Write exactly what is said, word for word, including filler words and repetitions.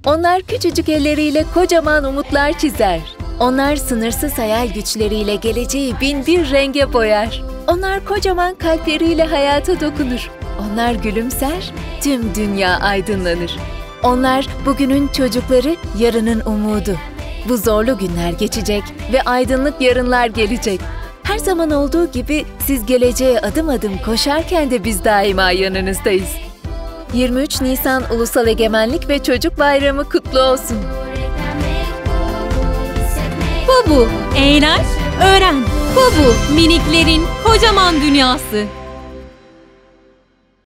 Onlar küçücük elleriyle kocaman umutlar çizer. Onlar sınırsız hayal güçleriyle geleceği bin bir renge boyar. Onlar kocaman kalpleriyle hayata dokunur. Onlar gülümser, tüm dünya aydınlanır. Onlar bugünün çocukları, yarının umudu. Bu zorlu günler geçecek ve aydınlık yarınlar gelecek. Her zaman olduğu gibi siz geleceğe adım adım koşarken de biz daima yanınızdayız. yirmi üç Nisan Ulusal Egemenlik ve Çocuk Bayramı kutlu olsun. Bubu, eğlen, öğren. Bubu, miniklerin kocaman dünyası.